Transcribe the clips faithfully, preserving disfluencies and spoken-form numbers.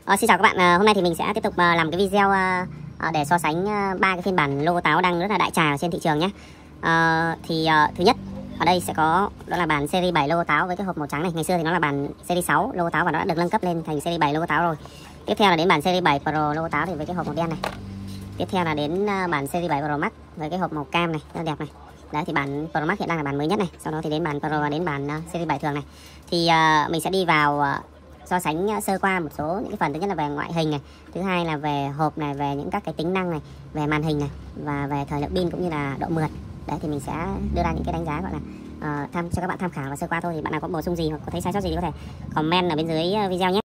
Ờ, xin chào các bạn, à, hôm nay thì mình sẽ tiếp tục à, làm cái video à, à, để so sánh ba à, cái phiên bản logo táo đang rất là đại trà ở trên thị trường nhé. À, thì à, thứ nhất ở đây sẽ có đó là bản series bảy logo táo với cái hộp màu trắng này. Ngày xưa thì nó là bản series sáu logo táo và nó đã được nâng cấp lên thành series bảy logo táo rồi. Tiếp theo là đến bản series bảy Pro logo táo thì với cái hộp màu đen này. Tiếp theo là đến à, bản series bảy Pro Max với cái hộp màu cam này, rất là đẹp này. Đấy thì bản Pro Max hiện đang là bản mới nhất này. Sau đó thì đến bản Pro và đến bản uh, series bảy thường này. Thì uh, mình sẽ đi vào uh, so sánh sơ qua một số những cái phần. Thứ nhất là về ngoại hình này, thứ hai là về hộp này, về những các cái tính năng này, về màn hình này và về thời lượng pin cũng như là độ mượt. Đấy thì mình sẽ đưa ra những cái đánh giá gọi là uh, tham cho các bạn tham khảo và sơ qua thôi. Thì bạn nào có bổ sung gì hoặc có thấy sai sót gì thì có thể comment ở bên dưới video nhé.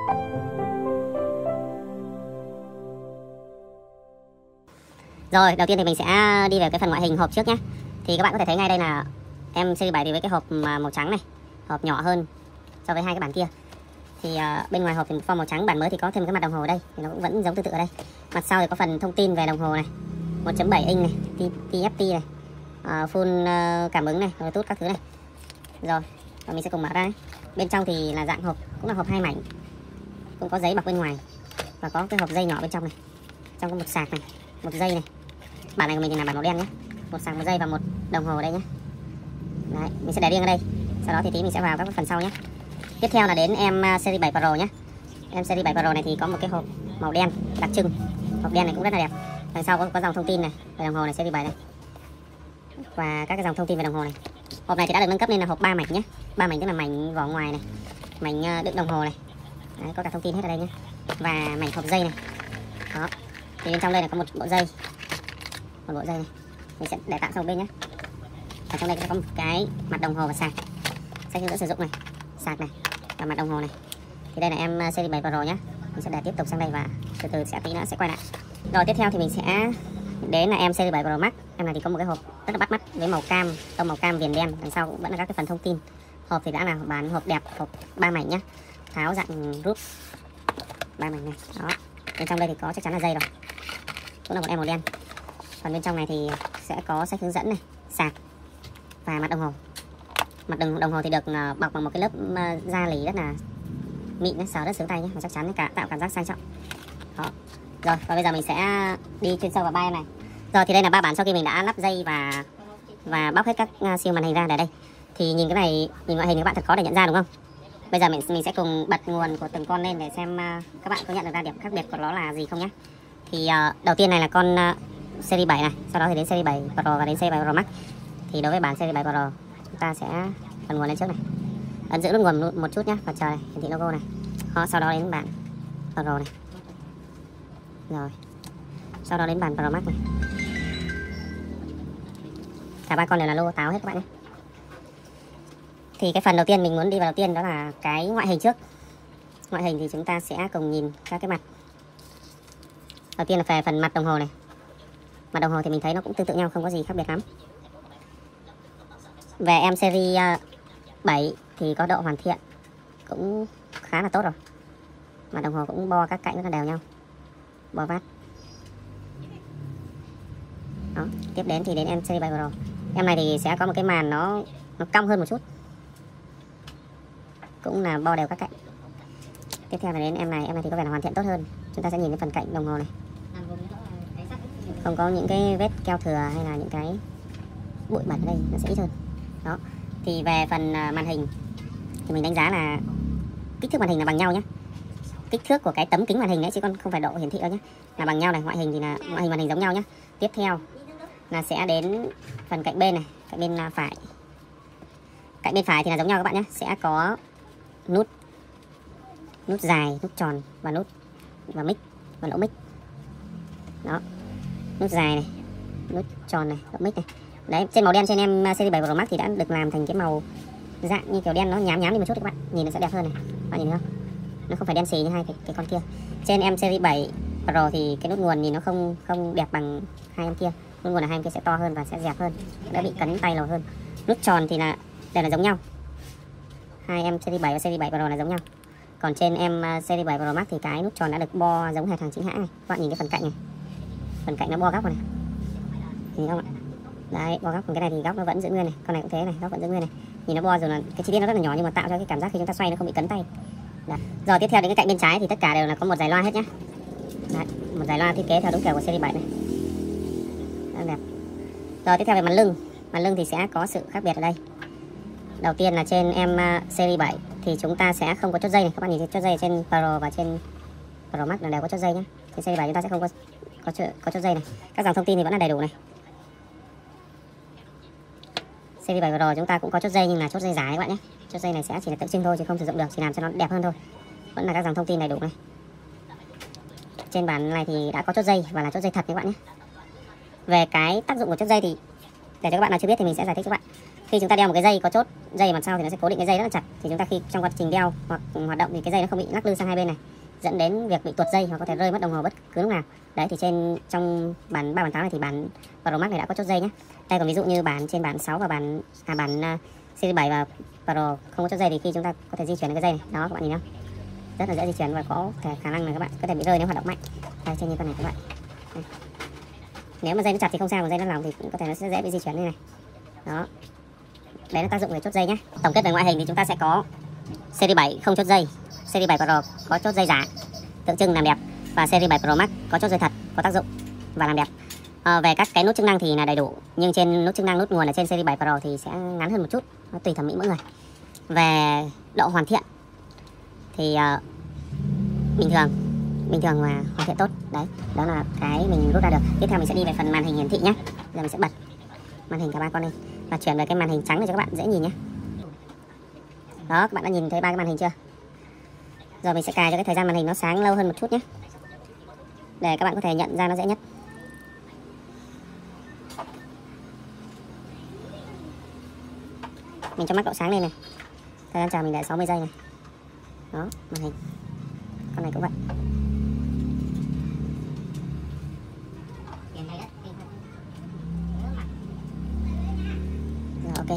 Rồi, đầu tiên thì mình sẽ đi về cái phần ngoại hình hộp trước nhé. Thì các bạn có thể thấy ngay đây là em series bảy thì với cái hộp màu trắng này, hộp nhỏ hơn so với hai cái bản kia. Thì uh, bên ngoài hộp thì form màu trắng, bản mới thì có thêm cái mặt đồng hồ đây, thì nó cũng vẫn giống tương tự ở đây. Mặt sau thì có phần thông tin về đồng hồ này, một chấm bảy inch này, tê ép tê này, uh, full uh, cảm ứng này, Bluetooth các thứ này. Rồi, và mình sẽ cùng mở ra. Bên trong thì là dạng hộp, cũng là hộp hai mảnh, cũng có giấy bọc bên ngoài và có cái hộp dây nhỏ bên trong này. Trong có một sạc này, một dây này. Bản này của mình thì là bản màu đen nhé, một sạc, một dây và một đồng hồ ở đây nhé. Đấy, mình sẽ để riêng ở đây. Sau đó thì tí mình sẽ vào các phần sau nhé. Tiếp theo là đến em series bảy Pro nhé. Em series bảy Pro này thì có một cái hộp màu đen đặc trưng. Hộp đen này cũng rất là đẹp. Đằng sau có, có dòng thông tin này về đồng hồ này, series bảy này. Và các cái dòng thông tin về đồng hồ này. Hộp này thì đã được nâng cấp lên là hộp ba mảnh nhé. ba mảnh tức là mảnh vỏ ngoài này, mảnh đựng đồng hồ này. Đấy, có cả thông tin hết ở đây nhé. Và mảnh hộp dây này. Đó. Thì bên trong đây là có một bộ dây. Một bộ dây này. Mình sẽ để tạm sang một bên nhé. Ở trong đây sẽ có một cái mặt đồng hồ và sạc. Sách hướng dẫn sử dụng này, sạc này và mặt đồng hồ này. Thì đây là em series bảy Pro nhé. Mình sẽ để tiếp tục sang đây và từ từ sẽ tí nữa sẽ quay lại. Rồi tiếp theo thì mình sẽ đến là em series bảy Pro Max. Em này thì có một cái hộp rất là bắt mắt với màu cam, tông màu cam viền đen. Đằng sau cũng vẫn là các cái phần thông tin. Hộp thì đã là bán hộp đẹp, hộp ba mảnh nhé. Tháo dạng rút ba mảnh này. Đó. Bên trong đây thì có chắc chắn là dây rồi. Cũng là một em màu đen. Còn bên trong này thì sẽ có sách hướng dẫn này, sạc và mặt đồng hồ. Mặt đồng, đồng hồ thì được uh, bọc bằng một cái lớp uh, da lì rất là mịn, ấy, sờ rất sướng tay nhé, và chắc chắn cả tạo cảm giác sang trọng. Đó. Rồi, và bây giờ mình sẽ đi chuyên sâu vào ba em này. Rồi thì đây là ba bản sau khi mình đã lắp dây và và bóc hết các uh, siêu màn hình ra để đây. Thì nhìn cái này, nhìn ngoại hình các bạn thật khó để nhận ra đúng không? Bây giờ mình mình sẽ cùng bật nguồn của từng con lên để xem uh, các bạn có nhận được ra điểm khác biệt của nó là gì không nhé. Thì uh, đầu tiên này là con uh, series bảy này, sau đó thì đến series bảy Pro và đến series bảy Pro Max. Thì đối với bản series bảy Pro chúng ta sẽ bật nguồn lên trước này, ấn giữ nút nguồn một chút nhé và chờ này, hiển thị logo này. Đó, sau đó đến bản Pro này, rồi sau đó đến bản Pro Max này. Cả ba con đều là logo táo hết các bạn nhé. Thì cái phần đầu tiên mình muốn đi vào đầu tiên đó là cái ngoại hình trước. Ngoại hình thì chúng ta sẽ cùng nhìn các cái mặt. Đầu tiên là về phần mặt đồng hồ này. Mặt đồng hồ thì mình thấy nó cũng tương tự nhau, không có gì khác biệt lắm. Về em series bảy thì có độ hoàn thiện cũng khá là tốt rồi. Mặt đồng hồ cũng bo các cạnh rất là đều nhau, bo vát. Đó. Tiếp đến thì đến em series bảy Pro. Em này thì sẽ có một cái màn nó nó cong hơn một chút, cũng là bo đều các cạnh. Tiếp theo là đến em này, em này thì có vẻ là hoàn thiện tốt hơn. Chúng ta sẽ nhìn cái phần cạnh đồng hồ này, không có những cái vết keo thừa hay là những cái bụi bẩn ở đây, nó sẽ ít hơn. Đó. Thì về phần màn hình thì mình đánh giá là kích thước màn hình là bằng nhau nhé. Kích thước của cái tấm kính màn hình đấy chứ còn không phải độ hiển thị đâu nhé, là bằng nhau này. Ngoại hình thì là ngoại hình màn hình giống nhau nhé. Tiếp theo là sẽ đến phần cạnh bên này, cạnh bên phải. Cạnh bên phải thì là giống nhau các bạn nhé, sẽ có nút nút dài, nút tròn và nút và mic và lỗ mic. Đó. Nút dài này, nút tròn này, lỗ mic này. Đấy, trên màu đen trên em series bảy Pro Max thì đã được làm thành cái màu dạng như kiểu đen nó nhám nhám đi một chút các bạn, nhìn nó sẽ đẹp hơn này. Bạn nhìn thấy không? Nó không phải đen xì như hai cái, cái con kia. Trên em series bảy Pro thì cái nút nguồn nhìn nó không không đẹp bằng hai em kia. Nút nguồn là hai em kia sẽ to hơn và sẽ dẹp hơn, đã bị cấn tay lâu hơn. Nút tròn thì là đều là giống nhau. Hai em series bảy và series bảy Pro là giống nhau. Còn trên em series bảy Pro Max thì cái nút tròn đã được bo giống hệt hàng chính hãng này. Các bạn nhìn cái phần cạnh này. Phần cạnh nó bo góc này. Nhìn không ạ? Đấy, bo góc, còn cái này thì góc nó vẫn giữ nguyên này, con này cũng thế này, góc vẫn giữ nguyên này. Nhìn nó bo rồi là cái chi tiết nó rất là nhỏ nhưng mà tạo cho cái cảm giác khi chúng ta xoay nó không bị cấn tay. Đấy. Rồi tiếp theo đến cái cạnh bên trái thì tất cả đều là có một dải loa hết nhé. Đấy, một dải loa thiết kế theo đúng kiểu của series bảy này. Rất đẹp. Rồi tiếp theo về mặt lưng. Mặt lưng thì sẽ có sự khác biệt ở đây. Đầu tiên là trên em uh, series bảy thì chúng ta sẽ không có chốt dây này. Các bạn nhìn thấy chốt dây trên Pro và trên Pro Max là đều có chốt dây nhé. Trên series bảy chúng ta sẽ không có có chốt, có chốt dây này. Các dòng thông tin thì vẫn là đầy đủ này. Series bảy Pro chúng ta cũng có chốt dây nhưng là chốt dây dài các bạn nhé. Chốt dây này sẽ chỉ là tượng trưng thôi chứ không sử dụng được, chỉ làm cho nó đẹp hơn thôi. Vẫn là các dòng thông tin đầy đủ này. Trên bản này thì đã có chốt dây và là chốt dây thật các bạn nhé. Về cái tác dụng của chốt dây thì để cho các bạn nào chưa biết thì mình sẽ giải thích cho các bạn. Khi chúng ta đeo một cái dây có chốt dây mặt sau thì nó sẽ cố định cái dây rất là chặt, thì chúng ta khi trong quá trình đeo hoặc hoạt động thì cái dây nó không bị lắc lư sang hai bên này, dẫn đến việc bị tuột dây hoặc có thể rơi mất đồng hồ bất cứ lúc nào. Đấy thì trên trong bản ba bản tám này thì bản Pro Max này đã có chốt dây nhé. Đây còn ví dụ như bản trên bản sáu và bản à bản uh, series bảy và Pro không có chốt dây thì khi chúng ta có thể di chuyển cái dây này, đó các bạn nhìn không? Rất là dễ di chuyển và có thể khả năng là các bạn có thể bị rơi nếu hoạt động mạnh. Đây trên như con này các bạn. Đây. Nếu mà dây nó chặt thì không sao, còn dây nó lỏng thì cũng có thể nó sẽ dễ bị di chuyển như này. Đó. Đấy là tác dụng của chốt dây nhé. Tổng kết về ngoại hình thì chúng ta sẽ có series bảy không chốt dây, series bảy Pro có chốt dây giả tượng trưng làm đẹp, và series bảy Pro Max có chốt dây thật có tác dụng và làm đẹp. À, về các cái nút chức năng thì là đầy đủ, nhưng trên nút chức năng nút nguồn ở trên series bảy Pro thì sẽ ngắn hơn một chút, nó tùy thẩm mỹ mỗi người. Về độ hoàn thiện thì uh, bình thường bình thường và hoàn thiện tốt. Đấy, đó là cái mình rút ra được. Tiếp theo mình sẽ đi về phần màn hình hiển thị nhé. Giờ mình sẽ bật màn hình cả ba con lên và chuyển về cái màn hình trắng để cho các bạn dễ nhìn nhé. Đó, các bạn đã nhìn thấy ba cái màn hình chưa? Rồi mình sẽ cài cho cái thời gian màn hình nó sáng lâu hơn một chút nhé, để các bạn có thể nhận ra nó dễ nhất. Mình cho max độ sáng lên này. Thời gian chờ mình để sáu mươi giây này. Đó, màn hình. Con này cũng vậy. Rồi, ok.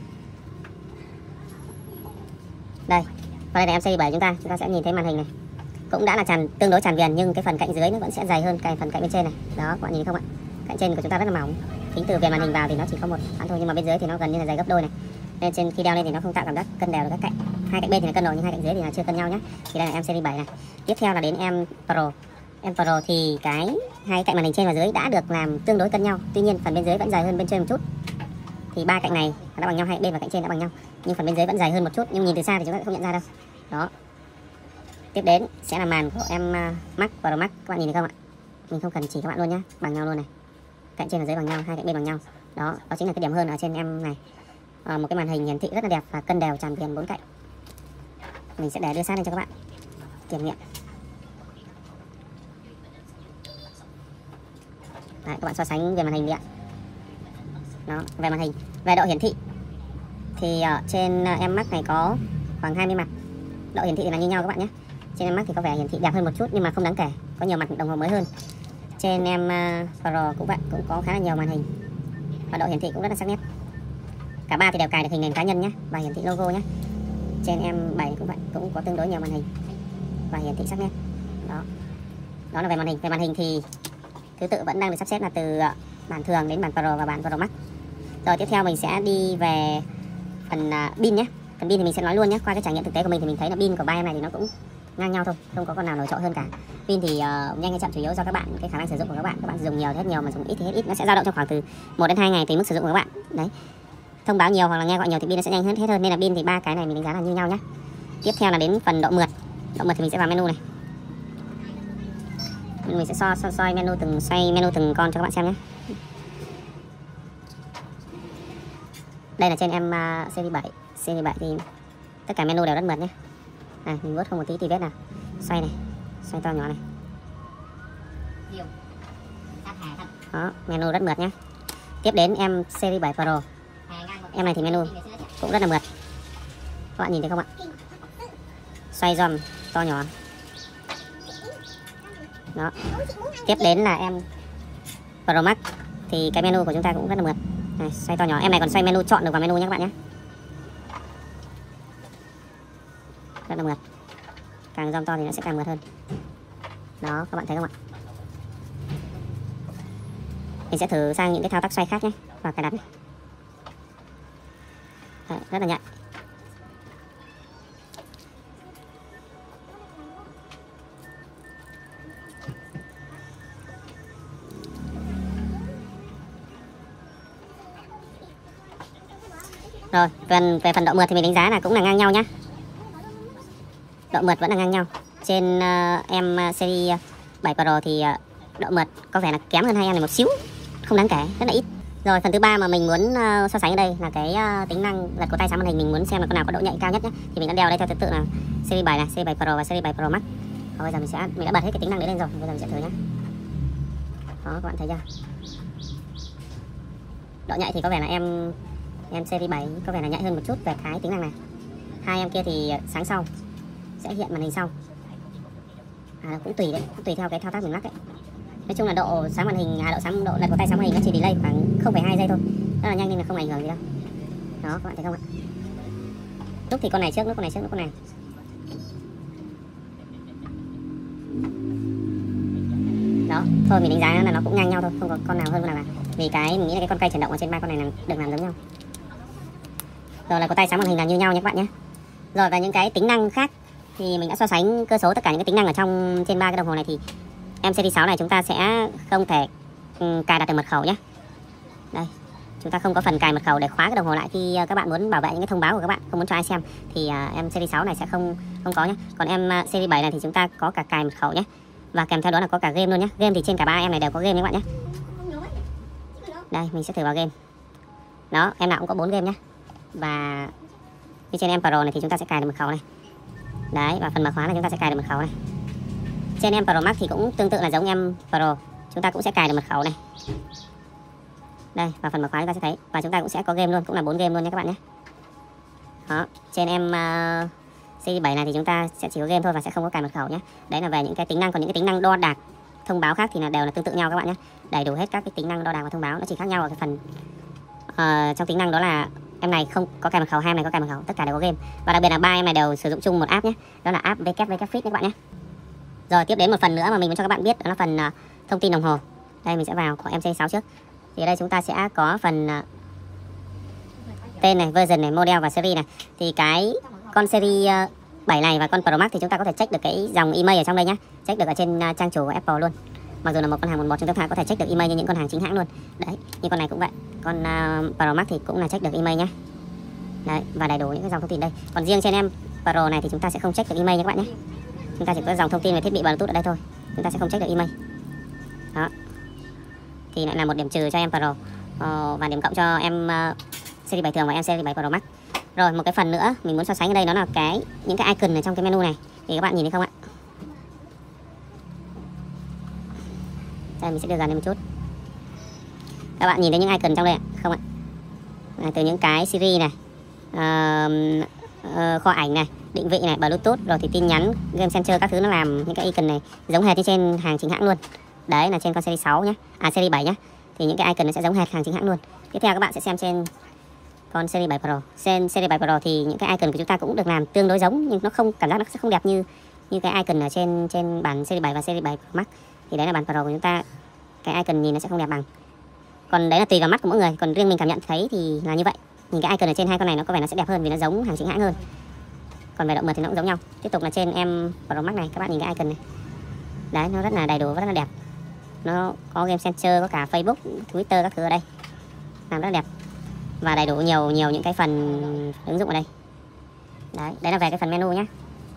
Đây, và đây là em series bảy chúng ta, chúng ta sẽ nhìn thấy màn hình này. Cũng đã là tràn tương đối tràn viền nhưng cái phần cạnh dưới nó vẫn sẽ dày hơn cái phần cạnh bên trên này. Đó, các bạn nhìn thấy không ạ? Cạnh trên của chúng ta rất là mỏng. Tính từ viền màn hình vào thì nó chỉ có một đoạn thôi, nhưng mà bên dưới thì nó gần như là dày gấp đôi này. Nên trên khi đeo lên thì nó không tạo cảm giác cân đều được các cạnh. Hai cạnh bên thì là cân rồi nhưng hai cạnh dưới thì là chưa cân nhau nhé. Thì đây là em series bảy này. Tiếp theo là đến em Pro. Em Pro thì cái hai cạnh màn hình trên và dưới đã được làm tương đối cân nhau. Tuy nhiên phần bên dưới vẫn dài hơn bên trên một chút. Thì ba cạnh này đã bằng nhau, hai bên và cạnh trên đã bằng nhau. Nhưng phần bên dưới vẫn dài hơn một chút, nhưng nhìn từ xa thì chúng ta sẽ không nhận ra đâu. Đó. Tiếp đến sẽ là màn của em Max Pro Max, các bạn nhìn thấy không ạ? Mình không cần chỉ các bạn luôn nhé, bằng nhau luôn này. Cạnh trên và dưới bằng nhau, hai cạnh bên bằng nhau. Đó, đó chính là cái điểm hơn ở trên em này. À, một cái màn hình hiển thị rất là đẹp và cân đều tràn viền bốn cạnh. Mình sẽ để đưa sát lên cho các bạn kiểm nghiệm. Đấy, các bạn so sánh về màn hình đi ạ. Đó, về màn hình, về độ hiển thị thì ở trên em Max này có khoảng hai mươi mặt. Độ hiển thị là như nhau các bạn nhé. Trên em Max thì có vẻ hiển thị đẹp hơn một chút nhưng mà không đáng kể, có nhiều mặt đồng hồ mới hơn. Trên em uh, Pro cũng vậy, cũng có khá là nhiều màn hình và độ hiển thị cũng rất là sắc nét. Cả ba thì đều cài được hình nền cá nhân nhé và hiển thị logo nhé. Trên em bảy cũng vậy, cũng có tương đối nhiều màn hình và hiển thị sắc nét. Đó, đó là về màn hình. Về màn hình thì thứ tự vẫn đang được sắp xếp là từ bản thường đến bản Pro và bản Pro Max. Rồi tiếp theo mình sẽ đi về phần uh, pin nhé. Phần pin thì mình sẽ nói luôn nhé. Qua cái trải nghiệm thực tế của mình thì mình thấy là pin của ba em này thì nó cũng ngang nhau thôi, không có con nào nổi trội hơn cả. Pin thì uh, nhanh hay chậm chủ yếu do các bạn, cái khả năng sử dụng của các bạn. Các bạn dùng nhiều thì hết nhiều, mà dùng ít thì hết ít. Nó sẽ dao động trong khoảng từ một đến hai ngày tùy mức sử dụng của các bạn. Đấy. Thông báo nhiều hoặc là nghe gọi nhiều thì pin nó sẽ nhanh hết hết hơn, nên là pin thì ba cái này mình đánh giá là như nhau nhé. Tiếp theo là đến phần độ mượt. Độ mượt thì mình sẽ vào menu này. Mình sẽ so, so soi menu từng xoay menu từng con cho các bạn xem nhé. Đây là trên em uh, series bảy. Series bảy thì tất cả menu đều rất mượt nhé. Này, mình vuốt không một tí tì vết nào. Xoay này, xoay to nhỏ này. Đó, menu rất mượt nhé. Tiếp đến em series bảy Pro. Em này thì menu cũng rất là mượt. Các bạn nhìn thấy không ạ? Xoay zoom to nhỏ. Đó. Tiếp đến là em Pro Max thì cái menu của chúng ta cũng rất là mượt. Này, xoay to nhỏ. Em này còn xoay menu, chọn được vào menu nhé các bạn nhé. Rất là mượt. Càng zoom to thì nó sẽ càng mượt hơn. Đó, các bạn thấy không ạ? Mình sẽ thử sang những cái thao tác xoay khác nhé. Và cài đặt này. Đấy, rất là nhạy. Rồi, phần về phần độ mượt thì mình đánh giá là cũng là ngang nhau nhá. Độ mượt vẫn là ngang nhau. Trên uh, em series bảy Pro thì uh, độ mượt có vẻ là kém hơn hai em này một xíu, không đáng kể, rất là ít. Rồi phần thứ ba mà mình muốn uh, so sánh ở đây là cái uh, tính năng lật cổ tay sáng màn hình. Mình muốn xem là con nào có độ nhạy cao nhất nhé. Thì mình đã đeo đây theo thứ tự là series bảy này, series bảy Pro và series bảy Pro Max. Rồi bây giờ mình sẽ mình đã bật hết cái tính năng đấy lên rồi. Bây giờ mình sẽ thử nhé. Đó, các bạn thấy chưa? Độ nhạy thì có vẻ là em em series bảy có vẻ là nhạy hơn một chút về cái tính năng này. Hai em kia thì sáng sau sẽ hiện màn hình sau. À, cũng tùy đấy, cũng tùy theo cái thao tác mình lắc đấy. Nói chung là độ sáng màn hình, à, độ sáng độ lật cổ tay sáng màn hình nó chỉ delay khoảng không phẩy hai giây thôi, rất là nhanh nên là không ảnh hưởng gì đâu. Đó, các bạn thấy không ạ? Lúc thì con này trước, lúc con này trước, lúc con này. Đó, thôi mình đánh giá là nó cũng ngang nhau thôi, không có con nào hơn con nào cả. Vì cái mình nghĩ là cái con cây chuyển động ở trên ba con này là được làm giống nhau. Rồi là cổ tay sáng màn hình là như nhau nhé các bạn nhé. Rồi và những cái tính năng khác thì mình đã so sánh cơ số tất cả những cái tính năng ở trong trên ba cái đồng hồ này. Thì em series sáu này chúng ta sẽ không thể um, cài đặt được mật khẩu nhé. Đây, chúng ta không có phần cài mật khẩu để khóa cái đồng hồ lại khi uh, các bạn muốn bảo vệ những cái thông báo của các bạn, không muốn cho ai xem thì uh, em series sáu này sẽ không không có nhé. Còn em uh, series bảy này thì chúng ta có cả cài mật khẩu nhé, và kèm theo đó là có cả game luôn nhé. Game thì trên cả ba em này đều có game nhé các bạn nhé. Đây, mình sẽ thử vào game. Đó, em nào cũng có bốn game nhé. Và như trên em Pro này thì chúng ta sẽ cài được mật khẩu này. Đấy, và phần mật khóa này chúng ta sẽ cài được mật khẩu này. Trên em Pro Max thì cũng tương tự là giống em Pro, chúng ta cũng sẽ cài được mật khẩu này. Đây, và phần mật khóa chúng ta sẽ thấy, và chúng ta cũng sẽ có game luôn, cũng là bốn game luôn nhé các bạn nhé. Đó, trên em uh, series bảy này thì chúng ta sẽ chỉ có game thôi và sẽ không có cài mật khẩu nhé. Đấy là về những cái tính năng, còn những cái tính năng đo đạc, thông báo khác thì là đều là tương tự nhau các bạn nhé. Đầy đủ hết các cái tính năng đo đạc và thông báo, nó chỉ khác nhau ở cái phần uh, trong tính năng đó là em này không có cài mật khẩu, hai em này có cài mật khẩu, tất cả đều có game. Và đặc biệt là ba em này đều sử dụng chung một app nhé, đó là app vê kép vê kép Fit nhé các bạn nhé. Rồi tiếp đến một phần nữa mà mình muốn cho các bạn biết, đó là phần uh, thông tin đồng hồ. Đây mình sẽ vào của em series sáu trước. Thì ở đây chúng ta sẽ có phần uh, tên này, version này, model và series này. Thì cái con series uh, bảy này và con Pro Max thì chúng ta có thể check được cái dòng email ở trong đây nhé, check được ở trên uh, trang chủ của Apple luôn. Mặc dù là một con hàng một một chúng ta có thể check được email như những con hàng chính hãng luôn. Đấy, như con này cũng vậy. Con uh, Pro Max thì cũng là check được email nhé. Đấy, và đầy đủ những cái dòng thông tin đây. Còn riêng trên em Pro này thì chúng ta sẽ không check được email nhé các bạn nhé. Chúng ta chỉ có dòng thông tin về thiết bị Bluetooth ở đây thôi, chúng ta sẽ không check được email. Đó, thì lại là một điểm trừ cho em Pro ờ, và điểm cộng cho em uh, series bảy thường và em series bảy Pro Max. Rồi một cái phần nữa mình muốn so sánh ở đây đó là cái những cái icon ở trong cái menu này, thì các bạn nhìn thấy không ạ? Đây mình sẽ đưa gần lên một chút. Các bạn nhìn thấy những icon trong đây không ạ? À, từ những cái series này, uh, uh, kho ảnh này, định vị này, Bluetooth, rồi thì tin nhắn, game center các thứ, nó làm những cái icon này giống hệt như trên hàng chính hãng luôn. Đấy là trên con series sáu nhé, à series bảy nhé. Thì những cái icon nó sẽ giống hệt hàng chính hãng luôn. Tiếp theo các bạn sẽ xem trên con series bảy Pro. Trên series bảy Pro thì những cái icon của chúng ta cũng được làm tương đối giống, nhưng nó không, cảm giác nó sẽ không đẹp như như cái icon ở trên trên bản series bảy và series bảy Pro Max. Thì đấy là bản Pro của chúng ta, cái icon nhìn nó sẽ không đẹp bằng. Còn đấy là tùy vào mắt của mỗi người, còn riêng mình cảm nhận thấy thì là như vậy. Nhìn cái icon ở trên hai con này nó có vẻ nó sẽ đẹp hơn vì nó giống hàng chính hãng hơn. Còn về độ mượt thì nó cũng giống nhau. Tiếp tục là trên em Pro Max này, các bạn nhìn cái icon này. Đấy, nó rất là đầy đủ và rất là đẹp. Nó có game center, có cả Facebook, Twitter các thứ ở đây, làm rất là đẹp và đầy đủ nhiều nhiều những cái phần ứng dụng ở đây. Đấy, đấy là về cái phần menu nhé.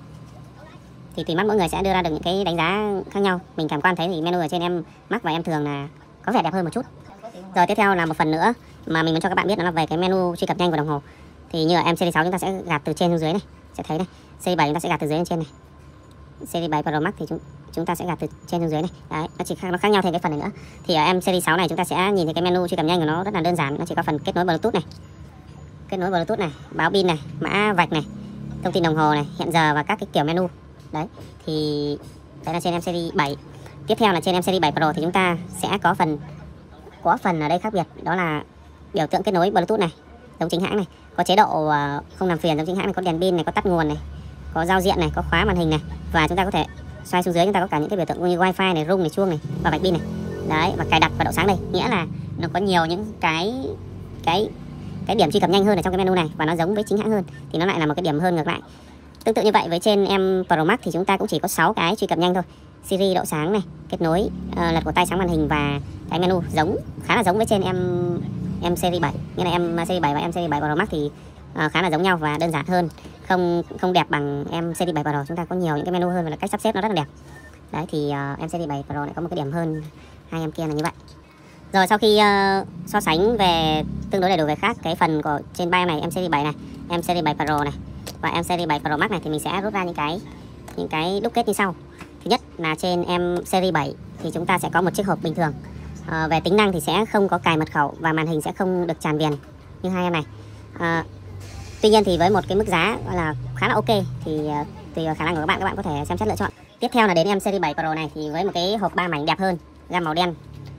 Thì tùy mắt mỗi người sẽ đưa ra được những cái đánh giá khác nhau. Mình cảm quan thấy thì menu ở trên em Max và em thường là có vẻ đẹp hơn một chút. Rồi tiếp theo là một phần nữa mà mình muốn cho các bạn biết, đó là về cái menu truy cập nhanh của đồng hồ. Thì như ở em series sáu chúng ta sẽ gạt từ trên xuống dưới này, sẽ thấy này. series bảy chúng ta sẽ gạt từ dưới lên trên này. series bảy Pro Max thì chúng chúng ta sẽ gạt từ trên xuống dưới này. Đấy, nó chỉ khác, nó khác nhau thêm cái phần này nữa. Thì ở em series sáu này chúng ta sẽ nhìn thấy cái menu truy cập nhanh của nó rất là đơn giản, nó chỉ có phần kết nối Bluetooth này, kết nối Bluetooth này, báo pin này, mã vạch này, thông tin đồng hồ này, hẹn giờ và các cái kiểu menu. Đấy, thì đấy là trên em series bảy. Tiếp theo là trên em series bảy Pro thì chúng ta sẽ có phần có phần ở đây khác biệt, đó là biểu tượng kết nối Bluetooth này, giống chính hãng này, có chế độ không làm phiền giống chính hãng này, có đèn pin này, có tắt nguồn này, có giao diện này, có khóa màn hình này, và chúng ta có thể xoay xuống dưới chúng ta có cả những cái biểu tượng như wifi này, rung này, chuông này và vạch pin này. Đấy, và cài đặt và độ sáng đây, nghĩa là nó có nhiều những cái cái cái điểm truy cập nhanh hơn ở trong cái menu này và nó giống với chính hãng hơn, thì nó lại là một cái điểm hơn ngược lại. Tương tự như vậy với trên em Pro Max thì chúng ta cũng chỉ có sáu cái truy cập nhanh thôi. Siri, độ sáng này, kết nối, uh, lật cổ tay sáng màn hình và cái menu giống khá là giống với trên em em series bảy, nghĩa là em series bảy và em series bảy Pro Max thì uh, khá là giống nhau và đơn giản hơn, không không đẹp bằng em series bảy Pro. Chúng ta có nhiều những cái menu hơn và là cách sắp xếp nó rất là đẹp. Đấy thì uh, em series bảy Pro lại có một cái điểm hơn hai em kia là như vậy. Rồi sau khi uh, so sánh về tương đối đầy đủ về khác cái phần của trên ba em này, em series bảy này, em series bảy Pro này và em series bảy Pro Max này, thì mình sẽ rút ra những cái những cái đúc kết như sau. Thứ nhất là trên em series bảy thì chúng ta sẽ có một chiếc hộp bình thường. À, về tính năng thì sẽ không có cài mật khẩu và màn hình sẽ không được tràn viền như hai em này. À, tuy nhiên thì với một cái mức giá gọi là khá là ok thì uh, tùy vào khả năng của các bạn, các bạn có thể xem xét lựa chọn. Tiếp theo là đến em series bảy Pro này thì với một cái hộp ba mảnh đẹp hơn, gam màu đen.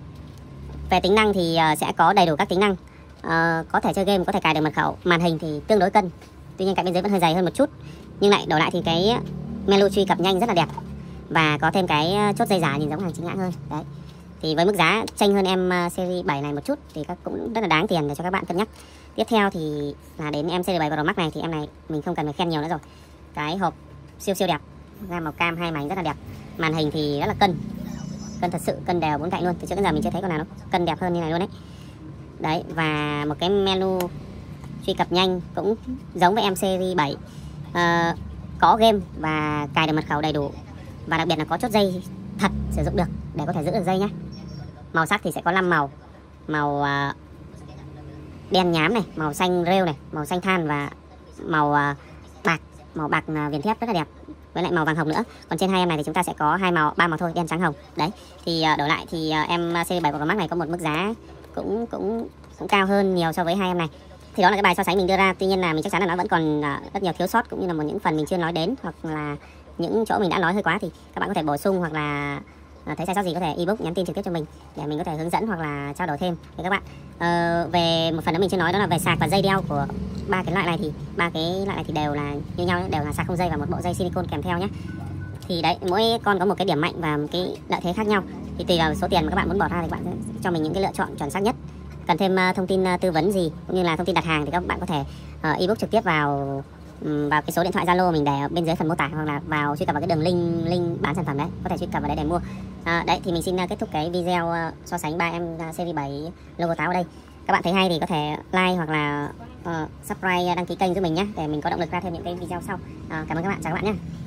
Về tính năng thì uh, sẽ có đầy đủ các tính năng, uh, có thể chơi game, có thể cài được mật khẩu, màn hình thì tương đối cân. Tuy nhiên cạnh bên dưới vẫn hơi dày hơn một chút, nhưng lại đổi lại thì cái menu truy cập nhanh rất là đẹp và có thêm cái chốt dây giả nhìn giống hàng chính hãng hơn. Đấy. Thì với mức giá chênh hơn em series bảy này một chút thì các cũng rất là đáng tiền để cho các bạn cân nhắc. Tiếp theo thì là đến em series bảy Pro Max này thì em này mình không cần phải khen nhiều nữa rồi. Cái hộp siêu siêu đẹp, gam màu cam hai mảnh rất là đẹp. Màn hình thì rất là cân. Cân thật sự, cân đều bốn cạnh luôn. Từ trước đến giờ mình chưa thấy con nào nó cân đẹp hơn như này luôn đấy. Đấy, và một cái menu truy cập nhanh cũng giống với em series bảy. À, có game và cài được mật khẩu đầy đủ. Và đặc biệt là có chốt dây thật sử dụng được để có thể giữ được dây nhé. Màu sắc thì sẽ có năm màu. Màu uh, đen nhám này, màu xanh rêu này, màu xanh than và màu uh, bạc, màu bạc uh, viền thép rất là đẹp. Với lại màu vàng hồng nữa. Còn trên hai em này thì chúng ta sẽ có hai màu, ba màu thôi, đen trắng hồng. Đấy. Thì uh, đổi lại thì uh, em series bảy Pro Max này có một mức giá cũng cũng cũng cao hơn nhiều so với hai em này. Thì đó là cái bài so sánh mình đưa ra. Tuy nhiên là mình chắc chắn là nó vẫn còn uh, rất nhiều thiếu sót, cũng như là một những phần mình chưa nói đến, hoặc là những chỗ mình đã nói hơi quá thì các bạn có thể bổ sung, hoặc là thấy sai sót gì có thể ebook nhắn tin trực tiếp cho mình để mình có thể hướng dẫn hoặc là trao đổi thêm với các bạn. Ờ, về một phần nữa mình chưa nói, đó là về sạc và dây đeo của ba cái loại này thì ba cái loại này thì đều là như nhau, đều là sạc không dây và một bộ dây silicone kèm theo nhé. Thì đấy, mỗi con có một cái điểm mạnh và một cái lợi thế khác nhau. Thì tùy vào số tiền mà các bạn muốn bỏ ra thì các bạn sẽ cho mình những cái lựa chọn chuẩn xác nhất. Cần thêm uh, thông tin uh, tư vấn gì cũng như là thông tin đặt hàng thì các bạn có thể uh, ebook trực tiếp vào vào cái số điện thoại Zalo mình để ở bên dưới phần mô tả, hoặc là vào truy cập vào cái đường link link bán sản phẩm đấy, có thể truy cập vào đấy để mua. À, đấy thì mình xin kết thúc cái video so sánh ba em series bảy logo táo ở đây. Các bạn thấy hay thì có thể like hoặc là uh, subscribe, đăng ký kênh giúp mình nhé, để mình có động lực ra thêm những cái video sau. À, cảm ơn các bạn, chào các bạn nhé.